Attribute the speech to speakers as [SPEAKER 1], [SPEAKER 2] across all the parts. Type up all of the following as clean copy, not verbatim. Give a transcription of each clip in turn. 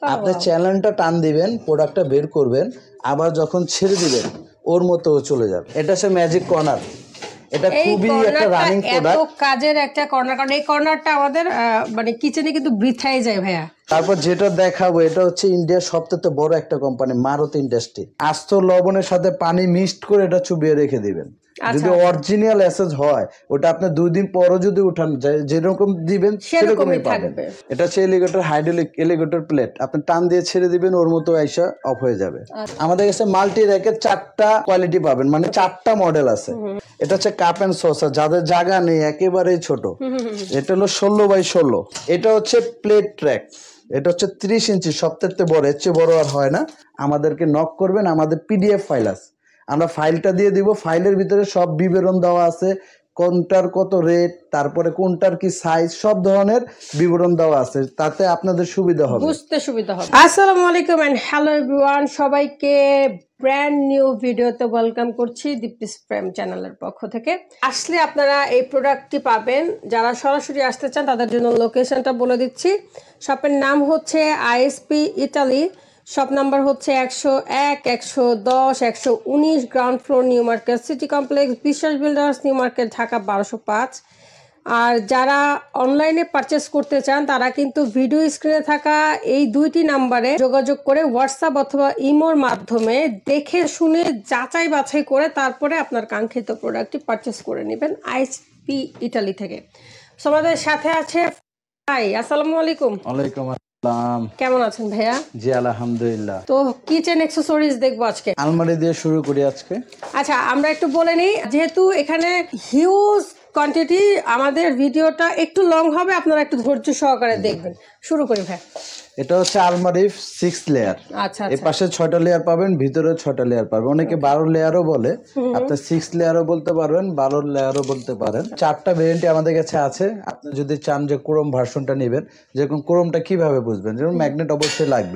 [SPEAKER 1] আপনি চ্যানেলটা টান দিবেন, প্রোডাক্টটা বের করবেন, আবার যখন ছেড়ে দিবেন ওর মতো চলে যাবে। এটা হচ্ছে ম্যাজিক কর্নার। এটা খুবই একটা রানিং প্রোডাক্ট,
[SPEAKER 2] এত কাজের একটা কর্নার, কারণ এই কর্নারটা আমাদের মানে কিচেনে কিন্তু বৃথাই যায় ভাইয়া।
[SPEAKER 1] তারপর যেটা দেখাবো এটা হচ্ছে ইন্ডিয়ার সবথেকে বড় একটা কোম্পানি মারুতি ইন্ডাস্ট্রি। আস্ত লবণের সাথে পানি মিক্সড করে এটা চুবিয়ে রেখে দিবেন। যদি অরিজিনাল এসেজ হয় ওটা আপনি 2 দিন পরও যদি উঠান যেরকম দিবেন সেরকমই পাবেন। এটা হচ্ছে এলিগেটর হাইড্রোলিক এলিগেটর প্লেট, আপনি টান দিয়ে ছেড়ে দিবেন ওর মতো আইসা অফ হয়ে যাবে। আমাদের কাছে মাল্টি র্যাকের 4টা কোয়ালিটি পাবেন, মানে 4টা মডেল আছে। এটা হচ্ছে কাপ এন্ড সসার, যাদের জায়গা নেই একেবারেই ছোট, এটা হলো 16x16। এটা হচ্ছে প্লেট ট্র্যাক, এটা হচ্ছে 30 ইঞ্চি, সবথেকে বড়, এর চেয়ে বড় আর হয় না। আমাদেরকে নক করবেন, আমাদের পিডিএফ ফাইল আছে, আমরা ফাইলটা দিয়ে দিব। ফাইলের ভিতরে সব বিবরণ দেওয়া আছে, কোনটার কত রেট, তারপরে কোনটার কি সাইজ, সব ধরনের বিবরণ দেওয়া আছে, তাতে আপনাদের সুবিধা হবে,
[SPEAKER 2] বুঝতে সুবিধা হবে। আসসালামু আলাইকুম এন্ড হ্যালো এভরিওয়ান, সবাইকে ব্র্যান্ড নিউ ভিডিওতে ওয়েলকাম করছি দীপ্তিস প্রেম চ্যানেলের পক্ষ থেকে। আসলে আপনারা এই প্রোডাক্টটি পাবেন, যারা সরাসরি আসতে চান তাদের জন্য লোকেশনটা বলে দিচ্ছি। শপের নাম হচ্ছে আইএসপি ইটালি, শপ নাম্বার হচ্ছে 101, 110, 119, ground floor, new market city complex, Biswas builders, new market, Dhaka 1205। আর যারা অনলাইনে পারচেস করতে চান তারা কিন্তু ভিডিও স্ক্রিনে থাকা এই 2টি নাম্বারে যোগাযোগ করে হোয়াটসঅ্যাপ অথবা ইমোর মাধ্যমে দেখে শুনে যাচাই বাছাই করে তারপরে আপনার কাঙ্ক্ষিত প্রোডাক্টটি পারচেস করে নেবেন আইএসপি ইটালি থেকে। সো আমাদের সাথে আছে ভাই। আসসালামু আলাইকুম।
[SPEAKER 1] ওয়ালাইকুম আসসালাম।
[SPEAKER 2] কেমন আছেন ভাইয়া?
[SPEAKER 1] জি আলহামদুলিল্লাহ।
[SPEAKER 2] তো কিচেন অ্যাকসেসরিজ দেখবো আজকে।
[SPEAKER 1] আলমারি দিয়ে শুরু করি আজকে।
[SPEAKER 2] আচ্ছা, আমরা একটু বলে নিই, যেহেতু এখানে হিউজ কোয়ান্টিটি, আমাদের ভিডিওটা একটু লং হবে, আপনারা একটু ধৈর্য সহকারে দেখবেন। শুরু করি ভাই।
[SPEAKER 1] এটা হচ্ছে আলমারি 6 লেয়ার।
[SPEAKER 2] আচ্ছা,
[SPEAKER 1] এই পাশে 6টা লেয়ার পাবেন, ভিতরে 6টা লেয়ার পাবেন। অনেকে 12 লেয়ারও বলে, আপনি 6 লেয়ারও বলতে পারবেন, 12 লেয়ারও বলতে পারেন। 4টা ভেরিয়েন্ট আমাদের কাছে আছে। আপনি যদি চান যে ক্রোম ভার্সনটা নেবেন, যেরকম ক্রোমটা কিভাবে বুঝবেন, যেমন ম্যাগনেট অবশ্যই লাগবে,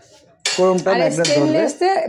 [SPEAKER 1] ক্রোমটা ম্যাগনেট ধরবে,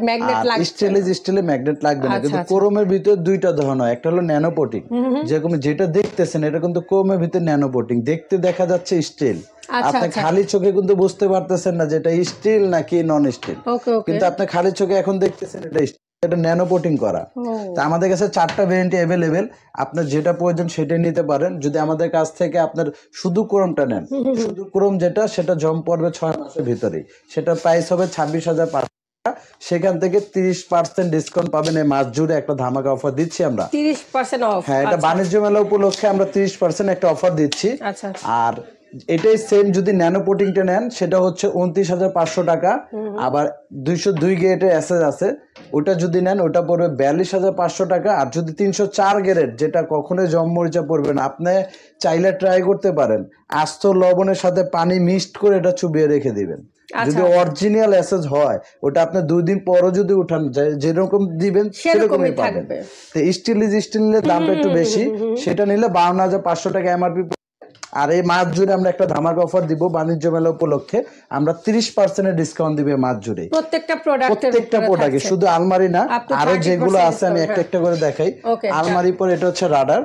[SPEAKER 1] স্টেনলেস ম্যাগনেট লাগবে না। কিন্তু ক্রোমের ভিতরে 2টা ধরন হয়, একটা হলো ন্যানো কোটিং, যেরকম যেটা দেখতেছেন এটা কিন্তু ক্রোমের ভিতরে ন্যানো কোটিং, দেখতে দেখা যাচ্ছে স্টিল, আপনি খালি চোখে কিন্তু বুঝতে পারতেছেন না যে এটা স্টিল নাকি নন স্টিল, কিন্তু আপনি খালি চোখে এখন দেখতেছেন এটা ন্যানো কোটিং করা। তো আমাদের কাছে 4টা ভেরিয়েন্ট अवेलेबल, আপনার যেটা প্রয়োজন সেটাই নিতে পারেন। যদি আমাদের কাছ থেকে আপনার শুধু ক্রোমটা নেন, শুধু ক্রোম যেটা, সেটা জম পড়বে 6 মাসের ভিতরেই, সেটা প্রাইস হবে 26,500 টাকা। সেখান থেকে 30% ডিসকাউন্ট পাবেন। এই মাস জুড়ে একটা ধামাকা অফার দিচ্ছি আমরা,
[SPEAKER 2] 30% অফ।
[SPEAKER 1] হ্যাঁ, এটা বাণিজ্য মেলা উপলক্ষে আমরা 30% একটা অফার দিচ্ছি।
[SPEAKER 2] আচ্ছা,
[SPEAKER 1] আর এটাই সেম যদি ন্যানো পোটিংটা নেন সেটা হচ্ছে 29,500 টাকা। আবার 202 গ্রেডের এসএস আছে, ওটা যদি নেন ওটা পড়বে 42,500 টাকা। আর যদি 304 গ্রেড, যেটা কখনোই জম মরিচা পড়বে না, আপনি চাইলে ট্রাই করতে পারেন, আস্ত লবণের সাথে পানি মিক্সড করে এটা চুবিয়ে রেখে দিবেন। যদি অরিজিনাল এসএস হয় ওটা আপনি 2 দিন পরও যদি উঠান যেরকম দিবেন সেরকমই পাবেন। তো স্টিলের দামটা একটু বেশি, সেটা নিলে 52,500 টাকা এমআরপি। আর এই মাস জুড়ে আমরা একটা ধামাকা অফার দিব বাণিজ্য মেলা উপলক্ষে, আমরা 30% ডিসকাউন্ট দিব মাস জুড়ে প্রত্যেকটা প্রোডাক্টে, শুধু আলমারি না, আরো যেগুলো আছে আমি একটা একটা করে দেখাই। আলমারির পর এটা হচ্ছে রাডার,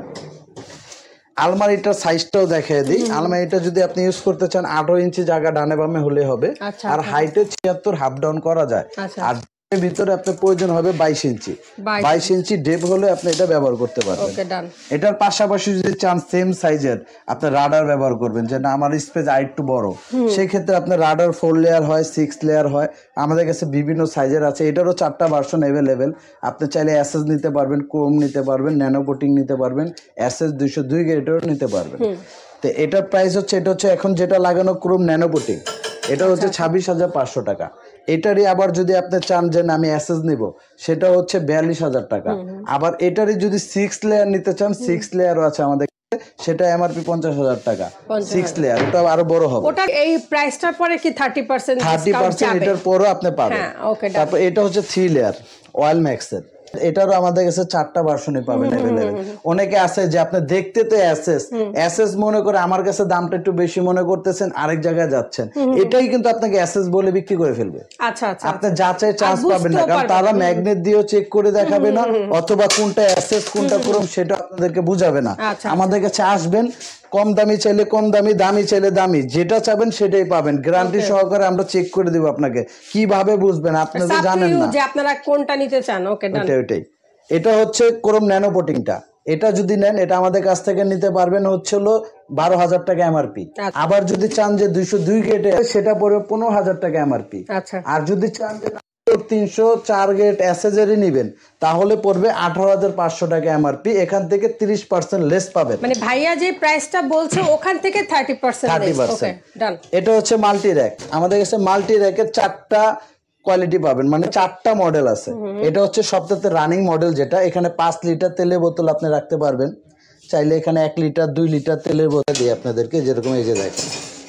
[SPEAKER 1] আলমারিটার সাইজটাও দেখিয়ে দিই। আলমারিটা যদি আপনি ইউজ করতে চান 18 ইঞ্চি জায়গা ডানে বামে হলে হবে, আর হাইটে 76 হাফ ডাউন করা যায়। আর ভিতরে আপনার প্রয়োজন হবে 22 ইঞ্চি, 22 ইঞ্চি ডেপ হলে আপনি এটা ব্যবহার করতে পারবেন। এটার পাশাপাশি যদি চান সেম সাইজের আপনি রাডার ব্যবহার করবেন, যে না আমার স্পেস আরেকটু বড়, সেই ক্ষেত্রে আপনার রাডার 4 লেয়ার হয়, 6 লেয়ার হয়, আমাদের কাছে বিভিন্ন সাইজের আছে। এটারও 4টা ভার্সন अवेलेबल, আপনি চাইলে এসএস নিতে পারবেন, ক্রোম নিতে পারবেন, ন্যানো কোটিং নিতে পারবেন, এসএস 202 গ্রেডেরও নিতে পারবেন। তো এটার প্রাইস হচ্ছে, এটা হচ্ছে এখন যেটা লাগানো ক্রোম ন্যানো কোটিং, এটা হচ্ছে 26,500 টাকা। এটারই আবার যদি আপনি চান যে আমি এসএস নিব, সেটা হচ্ছে 42,000 টাকা। আবার এটারই যদি 6 লেয়ার নিতে চান, 6 লেয়ারও আছে আমাদের, সেটা এমআরপি 50,000 টাকা। 6 লেয়ার, ওটা আরো বড় হবে।
[SPEAKER 2] ওটা এই প্রাইসটার পরে কি 30%
[SPEAKER 1] এটার পরও আপনি পাবেন। তারপর এটা হচ্ছে 3 লেয়ার অয়েল ম্যাক্সের, এটারও আমাদের কাছে 4টা ভার্সনে পাবেন अवेलेबल। অনেকে আছে যে আপনি দেখতে তো এসএস মনে করে আমার কাছে দামটা একটু বেশি মনে করতেছেন, আরেক জায়গায় যাচ্ছেন, এটাই কিন্তু আপনাকে এসএস বলে বিক্রি করে ফেলবে। আপনি যাচাই চান্স পাবেন না, কারণ তারা ম্যাগনেট দিয়েও চেক করে দেখাবে না, অথবা কোনটা এসএস কোনটা ক্রোম সেটা আপনাদেরকে বুঝাবে না। আমাদের কাছে আসবেন, কম দামি চাইলে কম দামি, দামি চাইলে দামি, যেটা চাবেন সেটাই পাবেন। গ্যারান্টি সহকারে আমরা চেক করে দিব আপনাকে। কিভাবে বুঝবেন আপনি তো জানেন না
[SPEAKER 2] যে আপনারা কোনটা নিতে চান। ওকে ডান।
[SPEAKER 1] ওইটাই। এটা হচ্ছে ক্রোম ন্যানো কোটিংটা। এটা যদি নেন এটা আমাদের কাছ থেকে নিতে পারবেন হচ্ছে হলো 12,000 টাকা এমআরপি। আবার যদি চান যে 202 গ্রেডে সেটা পড়বে 15,000 টাকা এমআরপি। আর যদি চান যে 304 গ্রেড এসএসএরই নেবেন তাহলে পড়বে 18,500 টাকা এমআরপি। এখান থেকে 30% লেস পাবেন।
[SPEAKER 2] মানে ভাইয়া যে প্রাইসটা বলছে ওখান থেকে 30% লেস। ওকে ডান।
[SPEAKER 1] এটা হচ্ছে মাল্টি র‍্যাক। আমাদের কাছে মাল্টি র‍্যাকের 4টা কোয়ালিটি পাবেন, মানে 4টা মডেল আছে। এটা হচ্ছে সবথেকে রানিং মডেল, যেটা এখানে 5 লিটার তেলের বোতল আপনি রাখতে পারবেন। চাইলে এখানে 1 লিটার 2 লিটার তেলের বোতল দিয়ে আপনাদেরকে, যেরকম এই যে দেখেন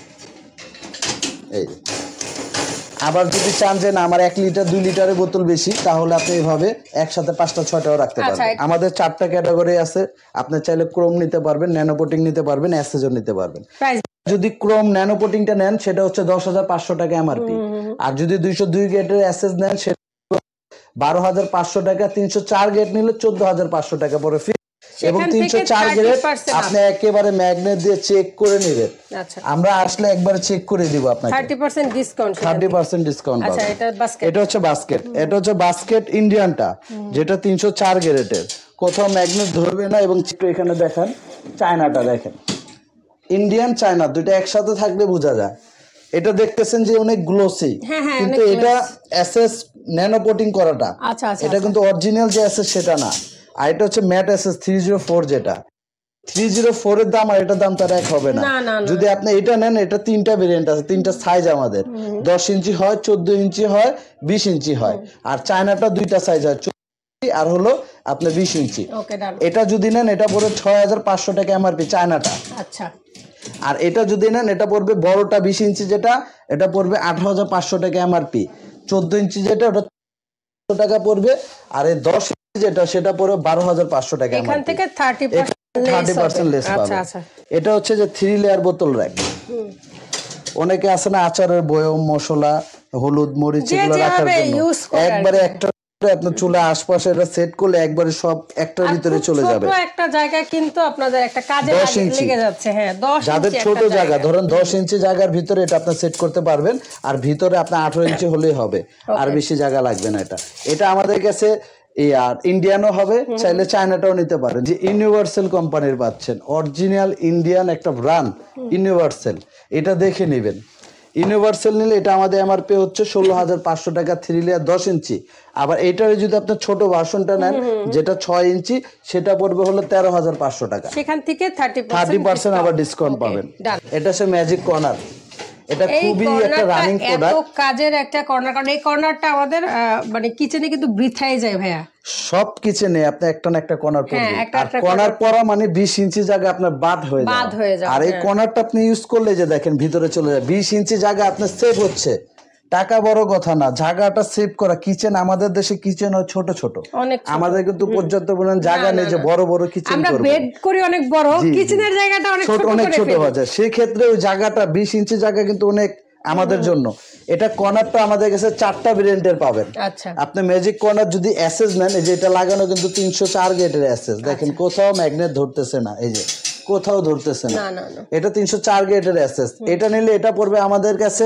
[SPEAKER 1] এই। আবার যদি চান যে না আমার 1 লিটার 2 লিটারের বোতল বেশি, তাহলে আপনি এইভাবে একসাথে 5টা 6টাও রাখতে পারবেন। আমাদের 4টা ক্যাটাগরি আছে। আপনি চাইলে ক্রোম নিতে পারবেন, ন্যানো কোটিং নিতে পারবেন, এসএসও নিতে পারবেন। যদি ক্রোম ন্যানো কোটিংটা নেন সেটা হচ্ছে 10,500 টাকা এমআরপি। আর যদি 202 গ্রেডের এসএস নেন সেটা 12,500 টাকা। 304 গ্রেড নিলে 14,500 টাকা পড়ে ফ্রি। এবং 304 গ্রেড আপনি একেবারে ম্যাগনেট দিয়ে চেক করে নেবেন। আমরা আসলে একবারে চেক করে দিব আপনাকে।
[SPEAKER 2] 30% ডিসকাউন্ট।
[SPEAKER 1] 30% ডিসকাউন্ট।
[SPEAKER 2] আচ্ছা এটা বাস্কেট।
[SPEAKER 1] এটা হচ্ছে বাস্কেট। এটা হচ্ছে বাস্কেট ইন্ডিয়ানটা, যেটা 304 গ্রেডের। কোথাও ম্যাগনেট ধরবে না। এবং এখানে দেখেন চায়নাটা দেখেন, ইন্ডিয়ান চায়না দুটো একসাথে থাকলে বোঝা যায়। এটা দেখতেছেন যে অনেক গ্লোসি, কিন্তু এটা এসএস ন্যানো কোটিং করাটা। এটা কিন্তু অরিজিনাল যে এসএস সেটা না। আর এটা হচ্ছে ম্যাট এসএস 304, যেটা 304 এর দাম আর এটার দাম তার এক হবে না। যদি আপনি এটা নেন, এটা 3টা ভেরিয়েন্ট আছে, 3টা সাইজ আমাদের। 10 ইঞ্চি হয়, 14 ইঞ্চি হয়, 20 ইঞ্চি হয়। আর চায়নাটা 2টা সাইজ হয়, 14 আর হলো আপনার 20 ইঞ্চি। এটা যদি নেন এটা পড়বে 6,500 টাকা এমআরপি চায়নাটা।
[SPEAKER 2] আচ্ছা।
[SPEAKER 1] আর এটা যদি নেন এটা পড়বে বড়টা 20 ইঞ্চি যেটা, এটা পড়বে 18,500 টাকা এমআরপি। 14 ইঞ্চি যেটা ওটা টাকা পড়বে। আর এই 10 ইঞ্চি যেটা সেটা পড়বে 12,500 টাকা এমআরপি।
[SPEAKER 2] এখান থেকে 30%
[SPEAKER 1] লেস পাবে। এটা হচ্ছে যে 3 লেয়ার বোতল র‍্যাক। অনেকে আছে না আচারের বয়ম, মশলা, হলুদ, মরিচ এগুলো রাখার জন্য, একবারে একটা আপনার চুলা আশপাশে এটা সেট করলে একবারে সব একটার ভিতরে চলে যাবে।
[SPEAKER 2] ছোট একটা জায়গা কিন্তু আপনাদের একটা কাজে লেগে যাচ্ছে। হ্যাঁ 10 ইঞ্চি।
[SPEAKER 1] যাদের ছোট জায়গা, ধরেন 10 ইঞ্চি জায়গার ভিতরে এটা আপনি সেট করতে পারবেন। আর ভিতরে আপনার 18 ইঞ্চি হলেই হবে, আর বেশি জায়গা লাগবে না। এটা আমাদের কাছে আর ইন্ডিয়ানও হবে, চাইলে চায়নাটাও নিতে পারেন। যে ইউনিভার্সাল কোম্পানির পাচ্ছেন, অরিজিনাল ইন্ডিয়ান একটা ব্র্যান্ড ইউনিভার্সাল, এটা দেখে নেবেন। ইউনিভার্সাল নিলে এটা আমাদের এমআরপি হচ্ছে 16,500 টাকা 3 লেয়ার 10 ইঞ্চি। আবার এইটার যদি আপনি ছোট ভার্সনটা নেন যেটা 6 ইঞ্চি, সেটা পড়বে হলো 13,500 টাকা।
[SPEAKER 2] সেখান থেকে
[SPEAKER 1] 30% আবার ডিসকাউন্ট পাবেন। এটা হচ্ছে ম্যাজিক কর্নার। এটা খুবই একটা রানিং প্রোডাক্ট,
[SPEAKER 2] এত কাজের একটা কর্নার। কারণ এই কর্নারটা আমাদের মানে কিচেনে কিন্তু বৃথাই যায় ভাইয়া।
[SPEAKER 1] সব কিচেনে আপনি একটা না একটা কর্নার পড়বে। আর কর্নার পরা মানে 20 ইঞ্চি জায়গা আপনার বাদ হয়ে যায়। আর এই কর্নারটা আপনি ইউজ করলে যে দেখেন ভিতরে চলে যায়। 20 ইঞ্চি জায়গা আপনার সেভ হচ্ছে। টাকা বড় কথা না, জায়গাটা সেভ করা। কিচেন আমাদের দেশে কিচেন হয় ছোট ছোট, আমাদের কিন্তু পর্যাপ্ত পরিমাণ জায়গা নেই যে বড় বড় কিচেন করব।
[SPEAKER 2] আমরা বেড করি অনেক বড়, কিচেনের জায়গাটা অনেক ছোট
[SPEAKER 1] হয়ে যায়। সেই ক্ষেত্রে ওই জায়গাটা 20 ইঞ্চি জায়গা কিন্তু অনেক আমাদের জন্য। এটা কর্নারটা আমাদের কাছে 4টা ভেরিয়েন্টের পাবেন। আপনি ম্যাজিক কর্নার যদি এসএস নেন, এই যে এটা লাগানো কিন্তু 304 গ্রেডের এসএস। দেখেন কোথাও ম্যাগনেট ধরতেছে না, এই যে কোথাও ধরতেছে না। এটা 304 গ্রেডের এসএস। এটা নিলে এটা পড়বে আমাদের কাছে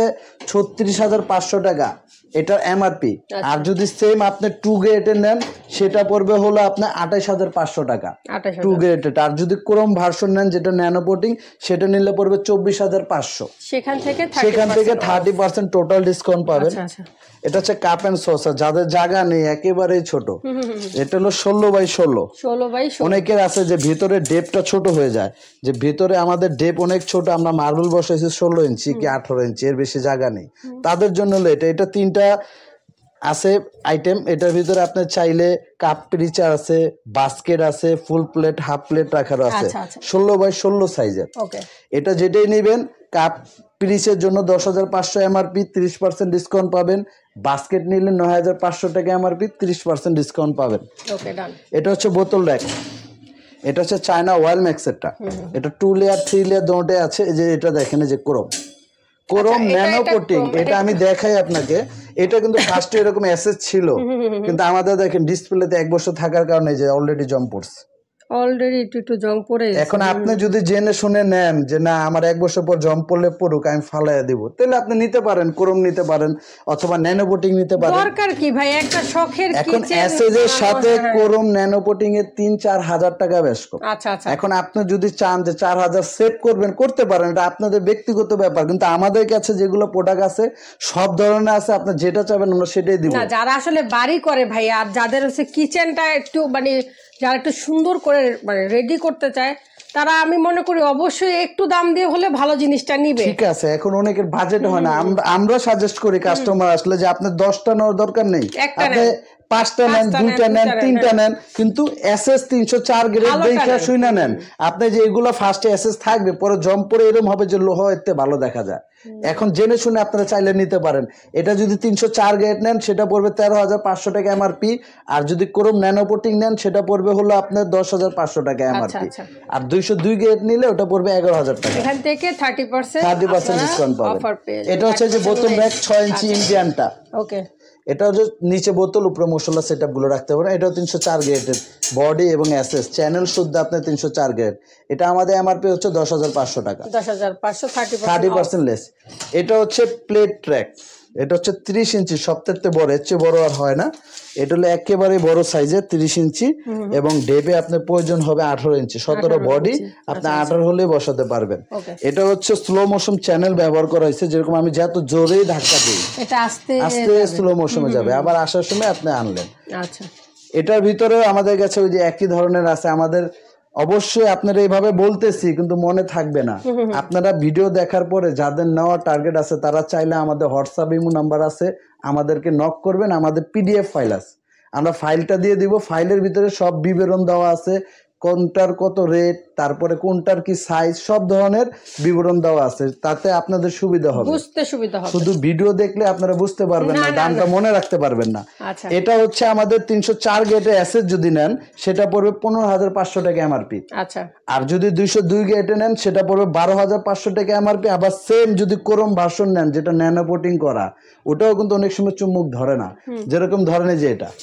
[SPEAKER 1] 36,500 টাকা, এটার এমআরপি। আর যদি সেম আপনি 2 গ্রেডের নেন সেটা পড়বে হলো আপনার 28,500 টাকা 2 গ্রেডের। আর যদি ক্রোম ভার্সন নেন যেটা ন্যানো কোটিং, সেটা নিলে পড়বে 24,500।
[SPEAKER 2] সেখান থেকে
[SPEAKER 1] 30% টোটাল ডিসকাউন্ট পাবেন। এটা হচ্ছে কাপ এন্ড সসার, যাদের জায়গা নেই একেবারেই ছোট। এটা হলো 16x16। অনেকের আছে যে ভিতরে ডেপটা ছোট হয়ে যায়, যে ভিতরে আমাদের ডেপ অনেক ছোট, আমরা মার্বেল বসাইছি 16 ইঞ্চি কি 18 ইঞ্চি, এর বেশি জায়গা নেই। তাদের জন্য হলো এটা 3টা আছে আইটেম। এটার ভিতরে আপনি চাইলে কাপ পিরিচার আছে, বাস্কেট আছে, ফুল প্লেট, হাফ প্লেট রাখার আছে। 16x16 সাইজের। এটা যেটাই নেবেন, কাপ পিরিচের জন্য 10,500 এমআরপি, 30% ডিসকাউন্ট পাবেন। বাস্কেট নিলে 9,500 টাকা এমআরপি, 30% ডিসকাউন্ট পাবেন। এটা হচ্ছে বোতল র‍্যাক। এটা হচ্ছে চায়না ওয়াল ম্যাক্সেরটা। এটা 2 লেয়ার 3 লেয়ার দুটোই আছে। এই যে এটা দেখেন, এই যে ক্রোম ন্যানো কোটিং, এটা আমি দেখাই আপনাকে। এটা কিন্তু ফার্স্টে এরকম এসএস ছিল, কিন্তু আমাদের দেখেন ডিসপ্লেতে 1 বছর থাকার কারণে যে অলরেডি জং পড়ছে।
[SPEAKER 2] অলরেডি একটু জং পড়ে গেছে।
[SPEAKER 1] এখন আপনি যদি জেনে শুনে নেন যে না আমার 1 বছর পর জং পড়লে পড়ুক, আমি ফালাইয়া দিব, তাহলে আপনি নিতে পারেন, ক্রোম নিতে পারেন অথবা ন্যানো কোটিং নিতে পারেন।
[SPEAKER 2] দরকার কি ভাই, একটা শখের
[SPEAKER 1] এখন
[SPEAKER 2] কিচেন
[SPEAKER 1] এসএস এর সাথে ক্রোম ন্যানো কোটিং এর 3-4 হাজার টাকা বেশ কম।
[SPEAKER 2] আচ্ছা আচ্ছা।
[SPEAKER 1] এখন আপনি যদি চান যে 4000 সেভ করবেন, করতে পারেন, এটা আপনাদের ব্যক্তিগত ব্যাপার, কিন্তু আমাদের কাছে যেগুলো প্রোডাক্ট আছে সব ধরনের আছে, আপনি যেটা চাবেন আমরা সেটাই দিব।
[SPEAKER 2] না যারা আসলে বাড়ি করে ভাই, আর যাদের হচ্ছে কিচেনটা একটু মানে যারা একটু সুন্দর করে মানে রেডি করতে চায়, তারা আমি মনে করি অবশ্যই একটু দাম দিয়ে হলে ভালো জিনিসটা নিবে।
[SPEAKER 1] ঠিক আছে, এখন অনেকের বাজেট হয় না, আমরা সাজেস্ট করি কাস্টমার আসলে যে আপনি 10টা নেওয়ার দরকার নেই, আপনি 5টা নেন, 2টা নেন, 3টা নেন, কিন্তু এসএস 304 গ্রেড দেখে শুনে নেন। আপনি যে এগুলো ফার্স্টে এসএস থাকবে, পরে জম পরে এরকম হবে যে লোহা এতে ভালো দেখা যায়। এখন জেনে শুনে আপনারা চাইলে নিতে পারেন। এটা যদি 304 গ্রেড নেন সেটা পড়বে 13,500 টাকা এমআরপি, আর যদি ক্রোম ন্যানো কোটিং নেন সেটা পড়বে হলো আপনার 10,500 টাকা এমআরপি, আর 202 গ্রেড নিলে ওটা পড়বে 11,000 টাকা।
[SPEAKER 2] এখান থেকে 30%
[SPEAKER 1] ডিসকাউন্ট পাবেন। এটা হচ্ছে যে বোতল ব্যাগ 6 ইঞ্চি ইন্ডিয়ানটা।
[SPEAKER 2] ওকে,
[SPEAKER 1] এটা হচ্ছে নিচে বোতল, উপরে মশলা সেটআপ গুলো রাখতে পারেন। এটাও 304 গ্রেডের বডি এবং এসএস চ্যানেল শুদ্ধ আপনার 304 গ্রেড। এটা আমাদের এমআরপি হচ্ছে 10,500 টাকা,
[SPEAKER 2] 10,500,
[SPEAKER 1] 30% লেস। এটা হচ্ছে প্লেট ট্র্যাক, এটা হচ্ছে 30 ইঞ্চি, সবথেকে বড়, এর চেয়ে বড় আর হয় না। এটা হলো একেবারে বড় সাইজের 30 ইঞ্চি, এবং ডেপে আপনার প্রয়োজন হবে 18 ইঞ্চি, 17 বডি, আপনি 18 হলে বসাতে পারবেন। এটা হচ্ছে স্লো মোশন চ্যানেল ব্যবহার করা হয়েছে, যেরকম আমি যত জোরেই ধাক্কা দিই
[SPEAKER 2] এটা আস্তে
[SPEAKER 1] আস্তে স্লো মোশনে যাবে, আবার আসার সময় আপনি আনলেন।
[SPEAKER 2] আচ্ছা,
[SPEAKER 1] এটার ভিতরে আমাদের কাছে ওই যে একই ধরনের আছে আমাদের। অবশ্যই আপনারা এইভাবে বলতেছি কিন্তু মনে থাকবে না, আপনারা ভিডিও দেখার পরে যাদের নেওয়ার টার্গেট আছে তারা চাইলে আমাদের হোয়াটসঅ্যাপ ইমো নাম্বার আছে, আমাদেরকে নক করবেন, আমাদের পিডিএফ ফাইল আছে, আমরা ফাইলটা দিয়ে দিব। ফাইলের ভিতরে সব বিবরণ দেওয়া আছে, কোনটার কত রেট, তারপরে কোনটার কি সাইজ, সব ধরনের বিবরণ দেওয়া আছে, তাতে আপনাদের সুবিধা হবে,
[SPEAKER 2] বুঝতে সুবিধা হবে।
[SPEAKER 1] শুধু ভিডিও দেখলে আপনারা বুঝতে পারবেন না, দামটা মনে রাখতে পারবেন না। এটা হচ্ছে আমাদের 304 গ্রেডের এসএস যদি নেন সেটা পড়বে 15,500 টাকা এমআরপি।
[SPEAKER 2] আচ্ছা,
[SPEAKER 1] আর যদি 202 গ্রেডে নেন সেটা পড়বে 12,500 টাকা এমআরপি। আবার সেম যদি ক্রোম ভার্সন নেন যেটা ন্যানো কোটিং করা, ওটাও কিন্তু অনেক সময় চুম্বক ধরে না, যেরকম ধরেন যে এটা।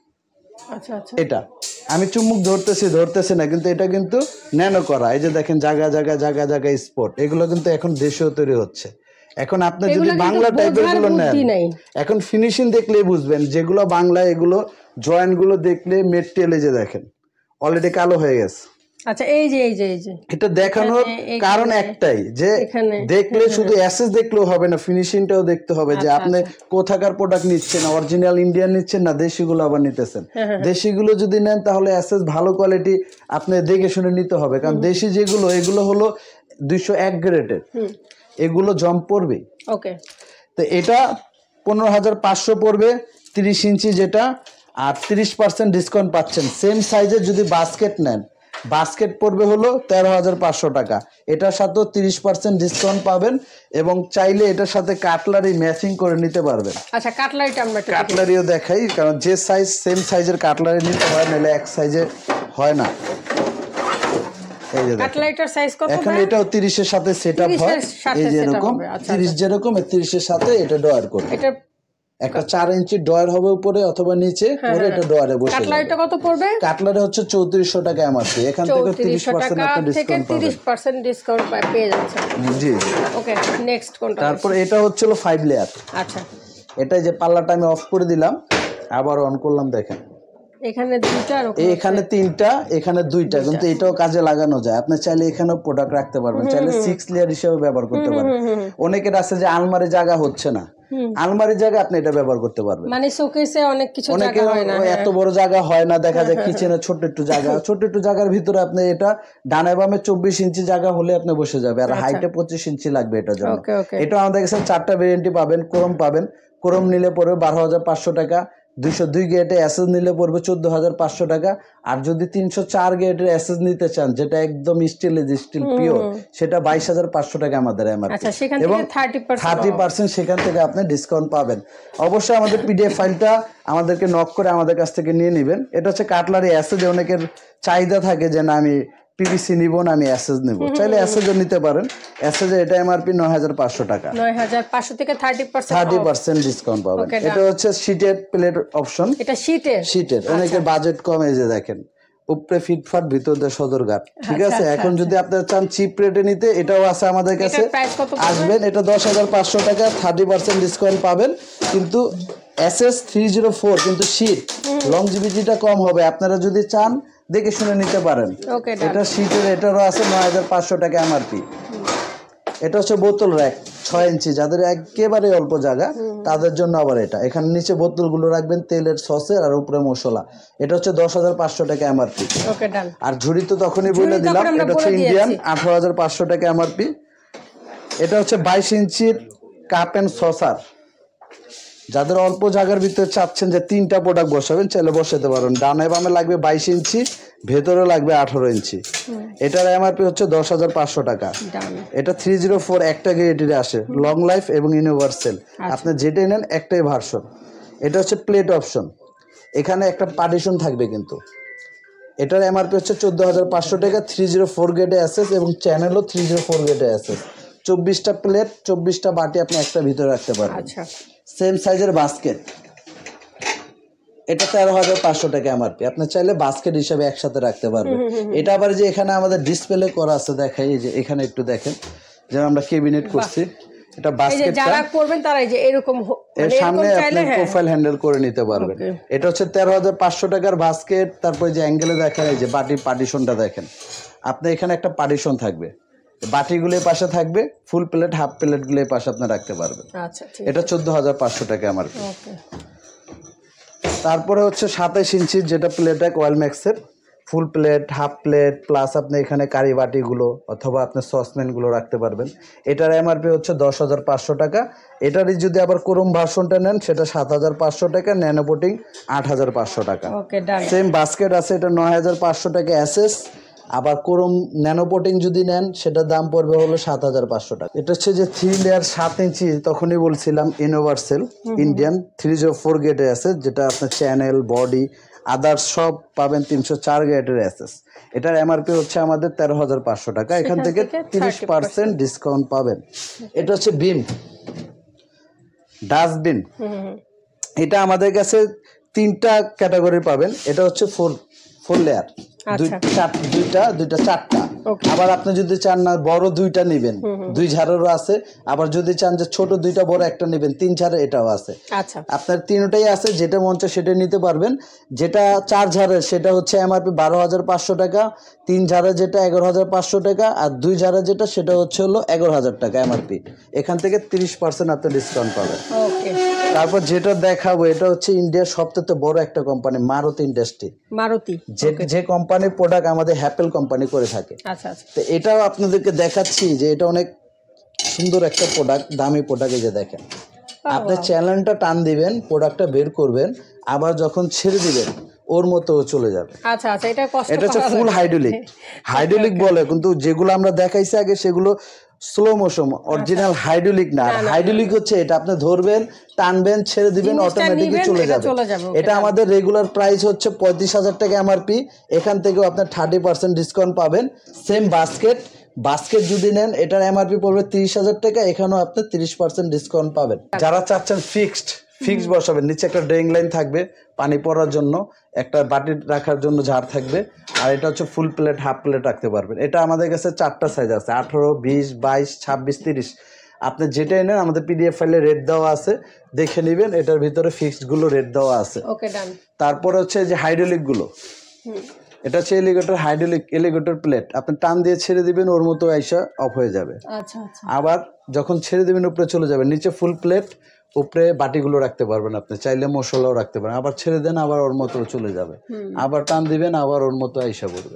[SPEAKER 2] আচ্ছা আচ্ছা,
[SPEAKER 1] এটা আমি চুম্বক ধরতেছি না, কিন্তু এটা কিন্তু ন্যানো করা। এই যে দেখেন জায়গা জায়গা স্পট, এগুলো কিন্তু এখন দেশেও তৈরি হচ্ছে। এখন আপনি যদি বাংলা টাইপের গুলো নেন, এখন ফিনিশিং দেখলেই বুঝবেন যেগুলো বাংলা, এগুলো জয়েন্ট গুলো দেখলে মেটেরিয়াল যে দেখেন অলরেডি কালো হয়ে গেছে।
[SPEAKER 2] আচ্ছা, এই যে
[SPEAKER 1] এটা দেখানোর কারণ একটাই যে দেখলে শুধু এসএস দেখলেও হবে না, ফিনিশিংটাও দেখতে হবে যে আপনি কোথাকার প্রোডাক্ট নিচ্ছেন, অরিজিনাল ইন্ডিয়ান নিচ্ছেন না দেশিগুলো আবার নিতেছেন। দেশিগুলো যদি নেন তাহলে এসএস ভালো কোয়ালিটি আপনি দেখে শুনে নিতে হবে, কারণ দেশি যেগুলো এগুলো হলো 201 গ্রেডের, এগুলো জম পড়বে।
[SPEAKER 2] ওকে,
[SPEAKER 1] তো এটা 15,500 পড়বে 30 ইঞ্চি যেটা, আর 30% ডিসকাউন্ট পাচ্ছেন। সেম সাইজের যদি বাস্কেট নেন, বাস্কেট পড়বে হলো 13,500 টাকা, এটার সাথেও 30% ডিসকাউন্ট পাবেন, এবং চাইলে এটার সাথে কাটলারি ম্যাচিং করে নিতে পারবেন।
[SPEAKER 2] আচ্ছা, কাটলারিটা আমরা
[SPEAKER 1] কাটলারিও দেখাই, কারণ যে সাইজ সেম সাইজের কাটলারি নিতে হয়, নাহলে এক সাইজে হয় না। এই যে
[SPEAKER 2] কাটলারিটার সাইজ কত?
[SPEAKER 1] এখন এটাও 30 এর সাথে সেটআপ হয়, এই যে এরকম 30 যেরকম 30 এর সাথে এটা ডয়ার করবে। এটা একটা 4 ইঞ্চি ডয়ার হবে উপরে অথবা নিচে, পরে এটা ডয়ারে বসে যাবে।
[SPEAKER 2] কাটলারিটা কত পড়বে?
[SPEAKER 1] কাটলারি হচ্ছে 3400 টাকা এমআরপি, এখান থেকে 30% আপনি ডিসকাউন্ট পাবেন,
[SPEAKER 2] 30% ডিসকাউন্ট পেয়ে যাচ্ছেন।
[SPEAKER 1] জি,
[SPEAKER 2] ওকে, নেক্সট কোনটা?
[SPEAKER 1] তারপর এটা হচ্ছে 5 লেয়ার।
[SPEAKER 2] আচ্ছা,
[SPEAKER 1] এটাই যে পাল্লাটা আমি অফ করে দিলাম, আবার অন করলাম, দেখেন
[SPEAKER 2] এখানে দুইটা,
[SPEAKER 1] এখানে 3টা, এখানে 2টা, কিন্তু এটাও কাজে লাগানো যায়। আপনি চাইলে এখানেও প্রোডাক্ট রাখতে পারবেন, চাইলে 6 লেয়ার হিসেবে ব্যবহার করতে পারবেন। অনেকের আছে যে আলমারি জায়গা হচ্ছে না, আলমারি জায়গা আপনি এটা ব্যবহার করতে পারবেন,
[SPEAKER 2] মানে শোকেসে অনেক কিছু জায়গা হয় না,
[SPEAKER 1] এত বড় জায়গা হয় না, দেখা যায় কিচেনে ছোট একটু জায়গা, ছোট একটু জায়গার ভিতরে আপনি এটা ডানে বামে 24 ইঞ্চি জায়গা হলে আপনি বসে যাবে, আর হাইটে 25 ইঞ্চি লাগবে এটার জন্য। এটা আমাদের কাছে 4টা ভেরিয়েন্টই পাবেন। ক্রোম পাবেন, ক্রোম নিলে পড়বে 12,500 টাকা, 202 গ্রেডের এসএস নিলে পড়বে 14,500 টাকা, আর যদি 304 গ্রেডের এসএস নিতে চান যেটা একদম স্টিল পিওর, সেটা 22,500 টাকা আমাদের এমআরপি, এবং 30% সেখান থেকে আপনি ডিসকাউন্ট পাবেন। অবশ্যই আমাদের পিডিএফ ফাইলটা আমাদেরকে নক করে আমাদের কাছ থেকে নিয়ে নেবেন। এটা হচ্ছে কাটলারি এসএস, অনেকের চাহিদা থাকে যে না আমি পিভিসি নিব না, আমি এসএস নিব, চাইলে এসএস নিতে পারেন। এসএস এটা এমআরপি 9,500 টাকা,
[SPEAKER 2] 9,500 থেকে
[SPEAKER 1] 30% ডিসকাউন্ট পাবেন। এটা হচ্ছে শীটের প্লেট অপশন,
[SPEAKER 2] এটা শীটের,
[SPEAKER 1] অনেকের বাজেট কম, এই যে দেখেন উপরে ফিটফাট ভিতর দিয়ে সদরঘাট, ঠিক আছে। এখন যদি আপনারা চান চিপ রেটে নিতে, এটাও আছে আমাদের কাছে, আসবেন। এটা 10,500 টাকা, 30% ডিসকাউন্ট পাবেন। কিন্তু SS 304 কিন্তু শীট লংজিভিটিটা কম হবে, আপনারা যদি চান দেখে শুনে নিতে পারেন। এটা শীটের, এটারও আছে 9,500 টাকা MRP। এটা হচ্ছে বোতল র্যাক 6 ইঞ্চি, যাদের একেবারে অল্প জায়গা তাদের জন্য আবার এটা। এখানে নিচে বোতলগুলো রাখবেন তেলের, সসের, আর উপরে মশলা। এটা হচ্ছে 10,500 টাকা MRP। আর ঝুড়ি তো তখনই বলে দিলাম, এটা হচ্ছে ইন্ডিয়ান 18,500 টাকা MRP। এটা হচ্ছে 22 ইঞ্চির কাপ অ্যান্ড সসার, যাদের অল্প জায়গার ভিতরে চাচ্ছেন যে 3টা প্রোডাক্ট বসাবেন, চাইলে বসাতে পারেন। ডানে বামে লাগবে 22 ইঞ্চি, ভেতরে লাগবে 18 ইঞ্চি। এটার MRP হচ্ছে 10,500 টাকা। এটা 304 একটা গ্যারেন্টি আসে, লং লাইফ এবং ইউনিভার্সাল। আপনি যেটাই নেন একটাই ভার্সন। এটা হচ্ছে প্লেট অপশন, এখানে একটা পার্টিশন থাকবে কিন্তু। এটার MRP হচ্ছে 14,500 টাকা। 304 গ্রেডে অ্যাসেস এবং চ্যানেলও 304 গ্রেডে অ্যাসেস। 24টা প্লেট, 24টা বাটি আপনি একটা ভিতরে রাখতে পারবেন। সেম সাইজের বাস্কেট, এটা 13,500 টাকা MRP। আপনি চাইলে বাস্কেট হিসাবে একসাথে রাখতে পারবেন। এটা আবার যে এখানে আমাদের ডিসপ্লে করা আছে, দেখাই, এই যে এখানে একটু দেখেন, যেন আমরা ক্যাবিনেট করছি। এটা বাস্কেট, যারা করবেন তারা এই যে এরকম এর সামনে আপনি প্রোফাইল হ্যান্ডেল করে নিতে পারবেন। এটা হচ্ছে 13,500 টাকার বাস্কেট। তারপর যে অ্যাঙ্গেলে দেখেন, এই যে বাটির পার্টিশনটা দেখেন, আপনি এখানে একটা পার্টিশন থাকবে, বাটিগুলো পাশে থাকবে, ফুল প্লেট হাফ প্লেটগুলো পাশে আপনি রাখতে পারবেন। এটা 14,500 টাকা MRP। তারপরে হচ্ছে 27 ইঞ্চির, যেটা প্লেট এক ওয়েল ম্যাক্সের, full plate half plate plus আপনি এখানে কারি বাটিগুলো অথবা আপনার সসম্যানগুলো রাখতে পারবেন। এটার MRP হচ্ছে 10,500 টাকা। এটারই যদি আবার ক্রোম ভার্সনটা নেন, সেটা 7,500 টাকা, ন্যানোপোটিং 8,500 টাকা। সেম বাস্কেট আছে, এটা 9,500 টাকা অ্যাসেস। আবার ক্রোম ন্যানোপোটিং যদি নেন, সেটার দাম পড়বে হলো 7,500 টাকা। এটা হচ্ছে যে 3 লেয়ার 7 ইঞ্চি, তখনই বলছিলাম ইউনিভার্সাল ইন্ডিয়ান 304 গ্রেডের অ্যাসেস, যেটা আপনার চ্যানেল, বডি, আদার্স সব পাবেন 304 গ্রেডের অ্যাসেস। এটার MRP হচ্ছে আমাদের 13,500 টাকা। এখান থেকে 30% ডিসকাউন্ট পাবেন। এটা হচ্ছে বিম ডাস্টবিন, এটা আমাদের কাছে 3টা ক্যাটাগরি পাবেন। এটা হচ্ছে 4 লেয়ার, দুইটা 4টা। আবার আপনি যদি চান না বড় 2টা নেবেন, 2 ঝাড়েরও আছে। আবার যদি চান যে ছোট 2টা বড় একটা নেবেন, 3 ঝাড়ের এটাও আছে। আপনার 3টাই আছে, যেটা মন চায় সেটা নিতে পারবেন। যেটা 4 ঝাড়ের সেটা হচ্ছে MRP 12,500 টাকা, 3 ঝাড়ের যেটা 11,500 টাকা, আর 2 ঝাড়ের যেটা সেটা হচ্ছে হলো 11,000 টাকা MRP। এখান থেকে 30% আপনি ডিসকাউন্ট পাবেন। তারপর যেটা দেখাবো, এটা হচ্ছে ইন্ডিয়ার সবথেকে বড় একটা কোম্পানি, মারুতি ইন্ডাস্ট্রি। যে কোম্পানির প্রোডাক্ট আমাদের হ্যাপেল কোম্পানি করে থাকে। তো এটাও আপনাদেরকে দেখাচ্ছি যে এটা অনেক সুন্দর একটা প্রোডাক্ট, দামি প্রোডাক্ট। এই যে দেখেন, আপনি চ্যানেলটা টান দিবেন, প্রোডাক্টটা বের করবেন, আবার যখন ছেড়ে দিবেন ওর মতো চলে যাবে। এটা হচ্ছে ফুল হাইড্রোলিক বলে, কিন্তু যেগুলো আমরা দেখাইছি আগে সেগুলো স্লো মোশন, অরিজিনাল হাইড্রোলিক না। হাইড্রোলিক হচ্ছে এটা, আপনি ধরবেন, টানবেন, ছেড়ে দিবেন, অটোমেটিকলি চলে যাবে। এটা আমাদের রেগুলার প্রাইস হচ্ছে 35,000 টাকা MRP। এখান থেকেও আপনি 30% ডিসকাউন্ট পাবেন। সেম বাস্কেট যদি নেন, এটার MRP পড়বে 30,000 টাকা। এখানেও আপনি 30% ডিসকাউন্ট পাবেন। যারা চাচ্ছেন ফিক্সড বসাবেন, নিচে একটা ড্রেইন লাইন থাকবে পানি পড়ার জন্য, একটা বাটি রাখার জন্য ঝাড় থাকবে, আর এটা হচ্ছে ফুল প্লেট হাফ প্লেট রাখতে পারবেন। এটা আমাদের কাছে 4টা সাইজ আছে, 18, 20, 22, 26, 30। আপনি যেটাই নেন আমাদের PDF ফাইলে রেট দেওয়া আছে, দেখে নেবেন। এটার ভিতরে ফিক্সড গুলো রেট দেওয়া আছে। তারপরে হচ্ছে যে হাইড্রোলিক গুলো, এটা হচ্ছে এলিগেটর প্লেট, আপনি টান দিয়ে ছেড়ে দিবেন, ওর মতো আইসা অফ হয়ে যাবে। আবার যখন ছেড়ে দিবেন উপরে চলে যাবে। নিচে ফুল প্লেট, উপরে বাটিগুলো রাখতে পারবেন, আপনি চাইলে মশলাও রাখতে পারেন। আবার ছেড়ে দেন, আবার ওর মতো চলে যাবে। আবার টান দিবেন, আবার ওর মতো আইসা পড়বে।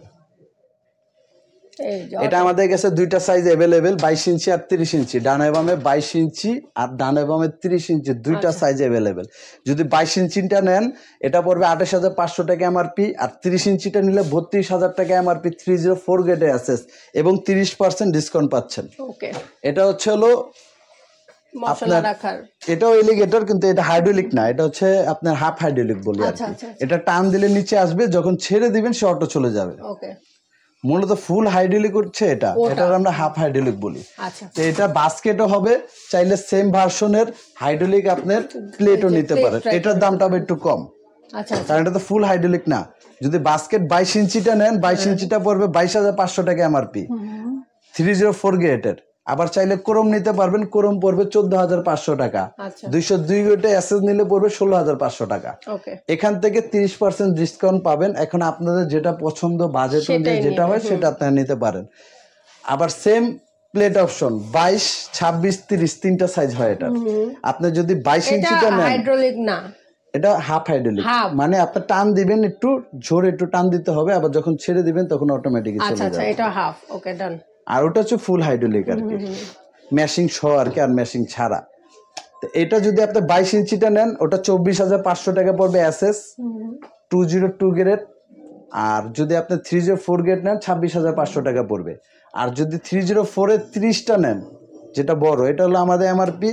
[SPEAKER 1] এটা আমাদের কাছে 2টা সাইজ অ্যাভেলেবেল, 22 ইঞ্চি আর 30 ইঞ্চি। ডানে বামে 22 ইঞ্চি আর ডানে বামে 30 ইঞ্চি, 2টা সাইজ অ্যাভেলেবেল। যদি 22 ইঞ্চিটা নেন, এটা পড়বে 28,500 টাকা MRP, আর 30 ইঞ্চিটা নিলে 32,000 টাকা MRP। 304 গ্রেডে অ্যাসেস এবং 30% ডিসকাউন্ট পাচ্ছেন। এটা হচ্ছে হলো আপনার, এটাও এলিগেটর, কিন্তু এটা হাইড্রোলিক না, এটা হচ্ছে আপনার হাফ হাইড্রোলিক বলি আর কি। এটা টান দিলে নিচে আসবে, যখন ছেড়ে দিবেন সে অটো চলে যাবে। মূলত ফুল হাইড্রোলিক হচ্ছে এটা, এটার আমরা হাফ হাইড্রোলিক বলি। তো এটা বাস্কেটও হবে, চাইলে সেম ভার্সনের হাইড্রোলিক আপনার প্লেটও নিতে পারেন। এটার দামটা একটু কম,
[SPEAKER 2] আচ্ছা
[SPEAKER 1] কারণ এটা তো ফুল হাইড্রোলিক না। যদি বাস্কেট 22 ইঞ্চিটা নেন, 22 ইঞ্চিটা পড়বে 22,500 টাকা এমআরপি, 304 গ্রেডের। আবার চাইলে ক্রোম নিতে পারবেন, ক্রোম পড়বে 14,500 টাকা। 202 গ্রেডে এসএস নিলে পড়বে 16,500 টাকা। এখান থেকে 30% ডিসকাউন্ট পাবেন। এখন আপনাদের যেটা পছন্দ, বাজেট অনুযায়ী যেটা হয় সেটা আপনারা নিতে পারেন। আবার সেম প্লেট অপশন 22, 26, 30 তিনটা সাইজ হয় এটা। আপনি যদি 22 ইঞ্চিটা নেন,
[SPEAKER 2] হাইড্রোলিক না,
[SPEAKER 1] এটা হাফ হাইড্রোলিক, মানে আপনি টান দিবেন, একটু জোরে একটু টান দিতে হবে, আবার যখন ছেড়ে দিবেন তখন অটোমেটিক চলে যাবে।
[SPEAKER 2] আচ্ছা, এটা হাফ। ওকে, ডান।
[SPEAKER 1] আর ওটা হচ্ছে ফুল হাইড্রোলিক আর কি, ম্যাশিং সহ আর কি, আর ম্যাশিং ছাড়া। তো এটা যদি আপনি 22 ইঞ্চিটা নেন, ওটা 24,500 টাকা পড়বে এসএস 202 গ্রেড। আর যদি আপনি 304 গ্রেড নেন 26,500 টাকা পড়বে। আর যদি 304 এর 30টা নেন, যেটা বড়, এটা হলো আমাদের এমআরপি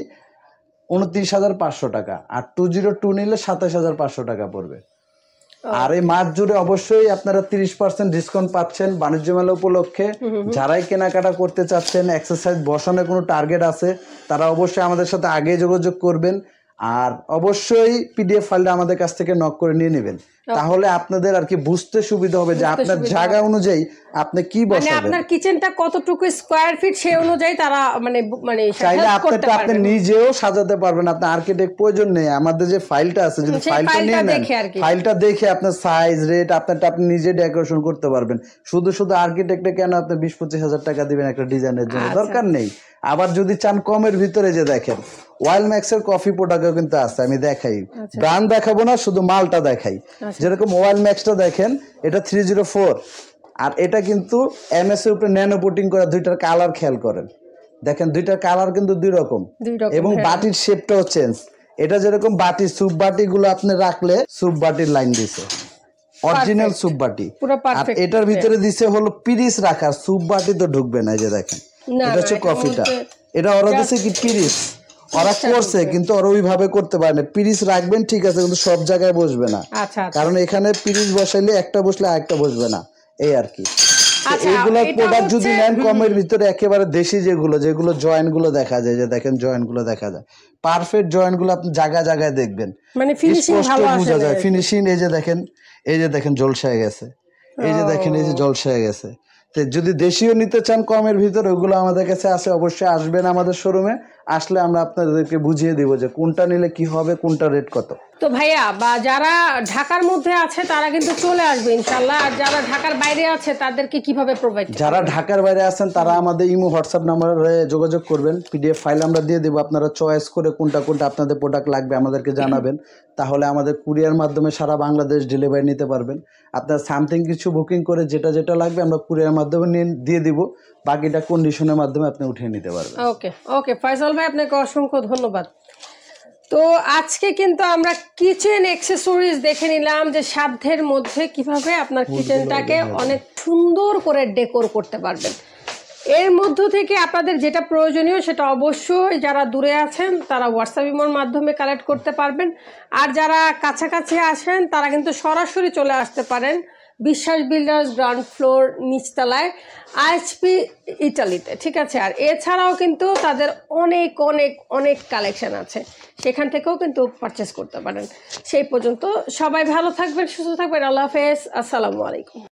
[SPEAKER 1] 29,500 টাকা। আর 202 নিলে 27,500 টাকা পড়বে। আর এই মাস জুড়ে অবশ্যই আপনারা 30% ডিসকাউন্ট পাচ্ছেন বাণিজ্য মেলা উপলক্ষে। যারাই কেনাকাটা করতে চাচ্ছেন, এক্সারসাইজ বসানোর কোনো টার্গেট আছে, তারা অবশ্যই আমাদের সাথে আগে যোগাযোগ করবেন। আর অবশ্যই পিডিএফ ফাইলটা আমাদের কাছ থেকে নক করে নিয়ে নেবেন, তাহলে আপনাদের আর কি বুঝতে সুবিধা হবে যে আপনার জায়গা অনুযায়ী আপনি কি বসাবেন,
[SPEAKER 2] আপনার কিচেনটা কতটুকু স্কয়ার ফিট সেই অনুযায়ী তারা মানে
[SPEAKER 1] চাইলে আপনি নিজেও সাজাতে পারবেন। আপনার আর্কিটেক্ট প্রয়োজন নেই। আমাদের যে ফাইলটা আছে, যদি ফাইলটা নিয়ে নেন, ফাইলটা দেখে আপনার সাইজ, রেট আপনারটা আপনি নিজে ডেকোরেশন করতে পারবেন। শুধু আর্কিটেক্টে কেন আপনি 20-25 হাজার টাকা দিবেন একটা ডিজাইনের জন্য, দরকার নেই। আবার যদি চান কমের ভিতরে, যে দেখেন ওয়াইল ম্যাক্সের কফি প্রোডাক্টও কিন্তু আছে, আমি দেখাই, ব্র্যান্ড দেখাবো না, শুধু মালটা দেখাই। যেরকম ওয়াইল ম্যাক্সটা দেখেন, এটা 304, আর এটা কিন্তু এমএস এর উপরে ন্যানো পুটিং করা। দুইটার কালার খেয়াল করেন, দেখেন দুইটার কালার কিন্তু দুই রকম, এবং বাটির শেপটাও চেঞ্জ। এটা যেরকম বাটি, স্যুপ বাটি গুলো আপনি রাখলে স্যুপ বাটির লাইন দিছে, অরিজিনাল স্যুপ বাটি। আর এটার ভিতরে দিছে হলো পিরিস রাখার, স্যুপ বাটি তো ঢুকবে না। এই যে দেখেন, এটা হচ্ছে কফিটা, এটা ওরা দিছে কি পিরিস, ওরা করছে কিন্তু ওরা ওইভাবে করতে পারে না। পিরিস রাখবেন ঠিক আছে, কিন্তু সব জায়গায় বসবে না, কারণ এখানে পিরিস বসাইলে একটা বসলে আরেকটা বসবে না, এই আর কি। এইগুলো প্রোডাক্ট যদি নেন কমের ভিতরে, একেবারে দেশি যেগুলো জয়েন্ট গুলো দেখা যায়, যে দেখেন জয়েন্ট গুলো দেখা যায়, পারফেক্ট জয়েন্ট গুলো আপনি জায়গায় জায়গায় দেখবেন,
[SPEAKER 2] মানে ফিনিশিং ভালো আসে,
[SPEAKER 1] বোঝা যায় ফিনিশিং। এই যে দেখেন ঝলসায় গেছে, এই যে দেখেন এই যে ঝলসায় গেছে। যদি দেশীয় নিতে চান কমের ভিতরে, ওগুলো আমাদের কাছে আছে। অবশ্যই আসবেন আমাদের শোরুমে, আসলে আমরা আপনাদেরকে বুঝিয়ে দিব যে কোনটা নিলে কি হবে, কোনটা রেট কত।
[SPEAKER 2] তো ভাইয়া, বা যারা ঢাকার মধ্যে আছে তারা কিন্তু চলে আসবে ইনশাআল্লাহ। আর যারা ঢাকার বাইরে আছে তাদেরকে কিভাবে প্রোভাইড?
[SPEAKER 1] যারা ঢাকার বাইরে আছেন তারা আমাদের ইমো হোয়াটসঅ্যাপ নাম্বারে যোগাযোগ করবেন, পিডিএফ ফাইল আমরা দিয়ে দেবো। আপনারা চয়েস করে কোনটা আপনাদের প্রোডাক্ট লাগবে আমাদেরকে জানাবেন, তাহলে আমাদের কুরিয়ার মাধ্যমে সারা বাংলাদেশ ডেলিভারি নিতে পারবেন। আপনার সামথিং কিছু বুকিং করে যেটা লাগবে আমরা কুরিয়ার মাধ্যমে দিয়ে দিব, বাকিটা কন্ডিশনের মাধ্যমে আপনি উঠিয়ে নিতে পারবেন।
[SPEAKER 2] ওকে ফয়সাল ভাই, আপনাকে অসংখ্য ধন্যবাদ। তো আজকে কিন্তু আমরা কিচেন অ্যাক্সেসরিজ দেখে নিলাম যে সাধ্যের মধ্যে কিভাবে আপনার কিচেনটাকে অনেক সুন্দর করে ডেকোর করতে পারবেন। এর মধ্য থেকে আপনাদের যেটা প্রয়োজনীয় সেটা অবশ্যই যারা দূরে আছেন তারা হোয়াটসঅ্যাপ ইমোর মাধ্যমে কালেক্ট করতে পারবেন। আর যারা কাছাকাছি আসেন তারা কিন্তু সরাসরি চলে আসতে পারেন বিশ্বাস বিল্ডার্স গ্রাউন্ড ফ্লোর নিচতলায়, আইএসপি ইটালিতে, ঠিক আছে। আর এছাড়াও কিন্তু তাদের অনেক অনেক অনেক কালেকশন আছে, সেখান থেকেও কিন্তু পারচেস করতে পারেন। সেই পর্যন্ত সবাই ভালো থাকবেন, সুস্থ থাকবেন। আল্লাহ হাফেজ, আসসালামু আলাইকুম।